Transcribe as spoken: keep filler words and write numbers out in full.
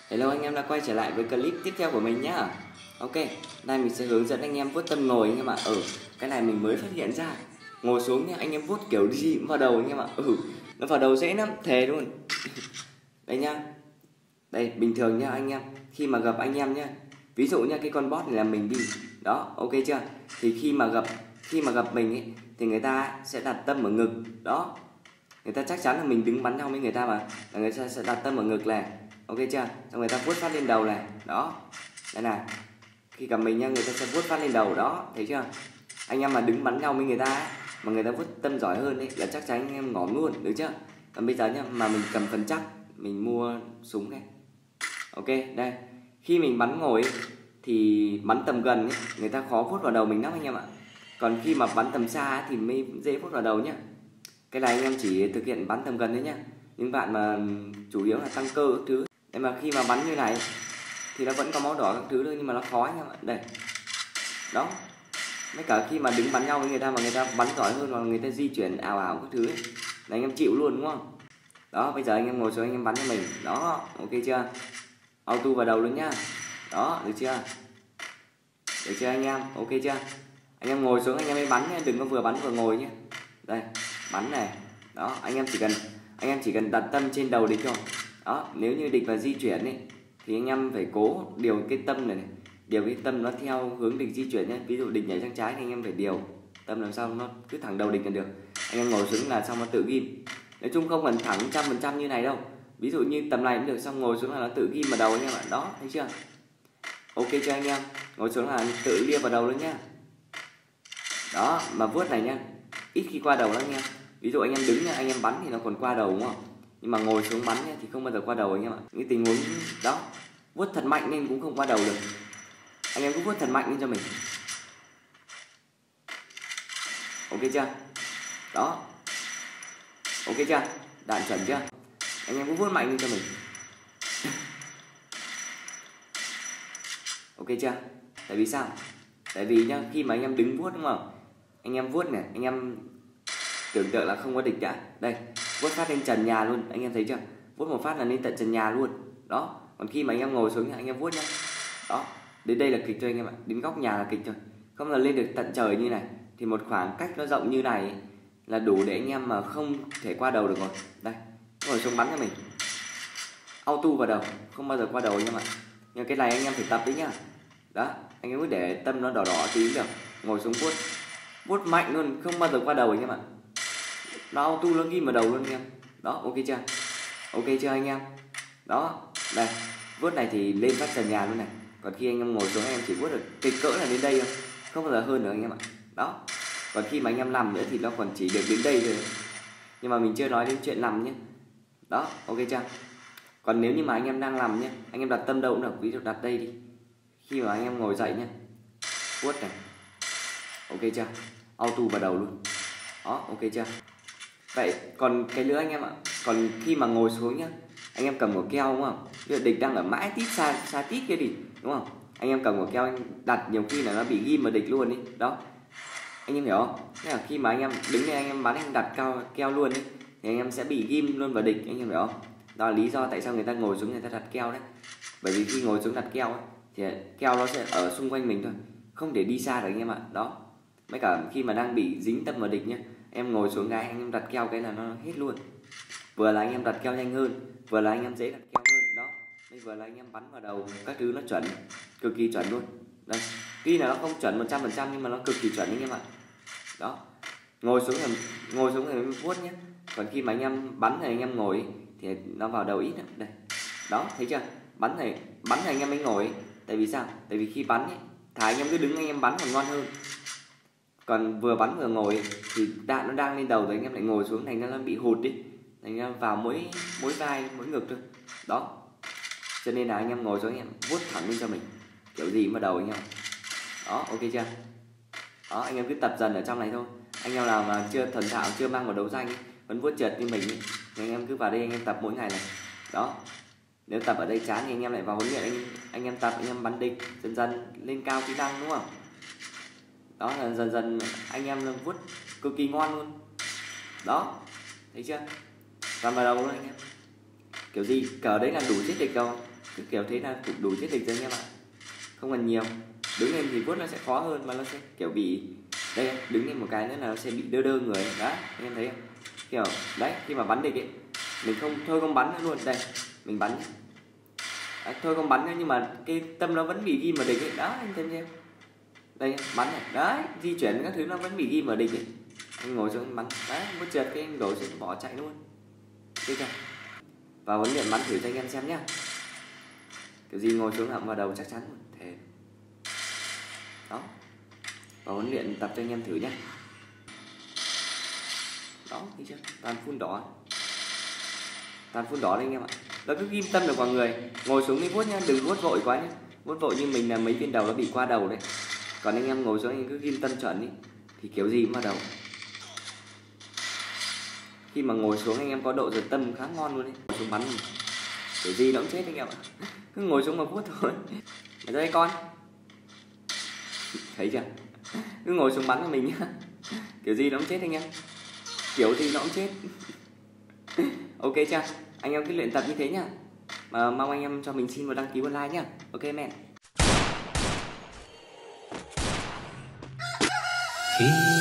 Hello anh em đã quay trở lại với clip tiếp theo của mình nhá. Ok, đây mình sẽ hướng dẫn anh em vuốt tâm ngồi anh em ạ. Ừ, cái này mình mới phát hiện ra. Ngồi xuống nhá, anh em vuốt kiểu gì cũng vào đầu anh em ạ. Ừ, nó vào đầu dễ lắm, thề luôn. Đây nhá. Đây, bình thường nhá anh em, khi mà gặp anh em nhá. Ví dụ nhá, cái con boss này là mình đi. Đó, ok chưa? Thì khi mà gặp khi mà gặp mình ấy thì người ta sẽ đặt tâm ở ngực. Đó. Người ta chắc chắn là mình đứng bắn nhau với người ta mà, là người ta sẽ đặt tâm ở ngực này. Ok chưa? Xong người ta vuốt phát lên đầu này. Đó. Đây này. Khi gặp mình nha, người ta sẽ vuốt phát lên đầu đó, thấy chưa? Anh em mà đứng bắn nhau với người ta ấy, mà người ta vuốt tâm giỏi hơn ấy, là chắc chắn anh em ngỏm luôn, được chưa? Còn bây giờ nhá, mà mình cầm phần chắc, mình mua súng này. Ok, đây. Khi mình bắn ngồi ấy, thì bắn tầm gần ấy, người ta khó vuốt vào đầu mình lắm anh em ạ. Còn khi mà bắn tầm xa ấy, thì mới dễ vuốt vào đầu nhá. Cái này anh em chỉ thực hiện bắn tầm gần đấy nhá. Những bạn mà chủ yếu là tăng cơ các thứ, nhưng mà khi mà bắn như này thì nó vẫn có máu đỏ các thứ thôi, nhưng mà nó khó anh em ạ. Đây. Đó. Mấy cả khi mà đứng bắn nhau với người ta mà người ta bắn giỏi hơn, hoặc người ta di chuyển ảo ảo các thứ ấy, là anh em chịu luôn đúng không? Đó, bây giờ anh em ngồi xuống anh em bắn cho mình. Đó, ok chưa? Auto vào đầu luôn nhá. Đó, được chưa? Được chưa anh em? Ok chưa? Anh em ngồi xuống anh em mới bắn nhé, đừng có vừa bắn vừa ngồi nhé. Đây, bắn này. Đó, anh em chỉ cần anh em chỉ cần đặt tâm trên đầu địch thôi. Đó, nếu như địch mà di chuyển ấy thì anh em phải cố điều cái tâm này, này. Điều cái tâm nó theo hướng địch di chuyển nhé. Ví dụ địch nhảy sang trái thì anh em phải điều tâm làm sao nó cứ thẳng đầu địch là được. Anh em ngồi xuống là xong nó tự ghim. Nói chung không cần thẳng trăm phần trăm như này đâu. Ví dụ như tầm này cũng được, xong ngồi xuống là nó tự ghim vào đầu anh em ạ. Đó, thấy chưa? Ok chưa anh em? Ngồi xuống là tự lia vào đầu luôn nhá. Đó, mà vuốt này nhá, ít khi qua đầu lắm anh em. Ví dụ anh em đứng nha, anh em bắn thì nó còn qua đầu đúng không? Nhưng mà ngồi xuống bắn nhá, thì không bao giờ qua đầu anh em ạ. Những tình huống đó, vuốt thật mạnh nên cũng không qua đầu được. Anh em cứ vuốt thật mạnh lên cho mình. Ok chưa? Đó. Ok chưa? Đạn chuẩn chưa? Anh em cứ vuốt mạnh lên cho mình. Ok chưa? Tại vì sao? Tại vì nhá, khi mà anh em đứng vuốt đúng không? Anh em vuốt này, anh em tưởng tượng là không có địch đã. Đây, vuốt phát lên trần nhà luôn, anh em thấy chưa? Vuốt một phát là lên tận trần nhà luôn. Đó, còn khi mà anh em ngồi xuống anh em vuốt nhá. Đó, đến đây là kịch thôi anh em ạ, đến góc nhà là kịch thôi. Không là lên được tận trời như này thì một khoảng cách nó rộng như này ấy, là đủ để anh em mà không thể qua đầu được rồi. Đây, ngồi xuống bắn cho mình. Auto vào đầu, không bao giờ qua đầu anh em ạ. Nhưng cái này anh em phải tập đấy nhá. Đó, anh em cứ để tâm nó đỏ đỏ tí được. Ngồi xuống vuốt, vuốt mạnh luôn, không bao giờ qua đầu anh em ạ. Nó auto nó ghim vào đầu luôn anh em. Đó, ok chưa? Ok chưa anh em? Đó, đây, vuốt này thì lên phát trần nhà luôn này. Còn khi anh em ngồi xuống anh em chỉ vuốt được kịch cỡ là đến đây thôi, không bao giờ hơn nữa anh em ạ. Đó, còn khi mà anh em nằm nữa thì nó còn chỉ được đến đây thôi. Nhưng mà mình chưa nói đến chuyện nằm nhé. Đó, ok chưa? Còn nếu như mà anh em đang nằm nhé, anh em đặt tâm đâu cũng được, ví dụ đặt đây đi. Khi mà anh em ngồi dậy nhé, vuốt này. Ok chưa? Auto vào đầu luôn. Đó, ok chưa? Vậy còn cái nữa anh em ạ, còn khi mà ngồi xuống nhá, anh em cầm một keo đúng không? Ví dụ địch đang ở mãi tít xa xa tít kia đi, đúng không? Anh em cầm một keo anh đặt nhiều khi là nó bị ghim vào địch luôn đi. Đó. Anh em hiểu không? Thế là khi mà anh em đứng đây anh em bắn anh đặt keo keo luôn đi thì anh em sẽ bị ghim luôn vào địch, anh em hiểu không? Đó là lý do tại sao người ta ngồi xuống người ta đặt keo đấy. Bởi vì khi ngồi xuống đặt keo ấy, thì keo nó sẽ ở xung quanh mình thôi, không để đi xa được anh em ạ. Đó. Mấy cả khi mà đang bị dính tâm vào địch nhá, em ngồi xuống cái anh em đặt keo cái là nó hết luôn. Vừa là anh em đặt keo nhanh hơn, vừa là anh em dễ đặt keo hơn. Đó, đây vừa là anh em bắn vào đầu các thứ nó chuẩn, cực kỳ chuẩn luôn. Đây, tuy là nó không chuẩn một trăm phần trăm nhưng mà nó cực kỳ chuẩn anh em ạ. Đó, ngồi xuống là ngồi xuống thì vuốt nhé. Còn khi mà anh em bắn thì anh em ngồi thì nó vào đầu ít lắm. Đây, đó, thấy chưa? Bắn thì bắn thì anh em mới ngồi. Tại vì sao? Tại vì khi bắn ấy, thà anh em cứ đứng anh em bắn còn ngon hơn. Còn vừa bắn vừa ngồi thì đạn nó đang lên đầu rồi anh em lại ngồi xuống thành ra nó bị hụt đi, thành ra vào mỗi mỗi vai mỗi ngực thôi. Đó, cho nên là anh em ngồi xuống anh em vuốt thẳng lên cho mình kiểu gì mà đầu anh em. Đó, ok chưa? Đó, anh em cứ tập dần ở trong này thôi. Anh em nào mà chưa thuần thạo, chưa mang vào đấu danh ấy, vẫn vuốt trượt như mình ấy, thì anh em cứ vào đây anh em tập mỗi ngày này. Đó, nếu tập ở đây chán thì anh em lại vào huấn luyện, anh anh em tập anh em bắn địch dần dần lên cao kỹ năng đúng không? Đó là dần dần anh em vuốt cực kỳ ngon luôn. Đó, thấy chưa? Cầm vào đầu luôn anh em. Kiểu gì cờ đấy là đủ giết địch đâu. cứ kiểu thế là cũng đủ chết địch rồi anh em ạ. Không cần nhiều. Đứng lên thì vuốt nó sẽ khó hơn, mà nó sẽ kiểu bị đây, đứng lên một cái nữa là nó sẽ bị đơ đơ người đó, anh em thấy không? Kiểu đấy, khi mà bắn địch ấy mình không thôi không bắn nữa luôn. Đây mình bắn à, thôi không bắn nữa, nhưng mà cái tâm nó vẫn bị ghim vào địch ấy. Đó anh thấy chưa? Đây bắn này, đấy di chuyển các thứ nó vẫn bị ghim vào địch ấy. Anh ngồi xuống bắn đấy, một trượt cái anh đổ xuống bỏ chạy luôn. Thấy chưa? Và huấn luyện bắn thử cho anh em xem nhá. Kiểu gì ngồi xuống hậm vào đầu chắc chắn luôn, thế đó. Và huấn luyện tập cho anh em thử nhé. Đó, thấy chưa? Toàn phun đỏ, toàn phun đỏ đấy anh em ạ. Nó cứ ghim tâm được vào người. Ngồi xuống đi vuốt nhá, đừng vuốt vội quá nhé. Vuốt vội như mình là mấy viên đầu nó bị qua đầu đấy. Còn anh em ngồi xuống anh em cứ ghim tâm chuẩn đi thì kiểu gì cũng vào đầu. Khi mà ngồi xuống anh em có độ giật tâm khá ngon luôn đấy. Ngồi xuống bắn kiểu gì nó cũng chết anh em ạ. Cứ ngồi xuống mà vuốt thôi. Ở đây con thấy chưa? Cứ ngồi xuống bắn cho mình nhá. Kiểu gì nó cũng chết anh em. Kiểu gì nó cũng chết. Ok chưa? Anh em cứ luyện tập như thế nhá. Mà mong anh em cho mình xin một đăng ký một like nhá. Ok mẹ. Khi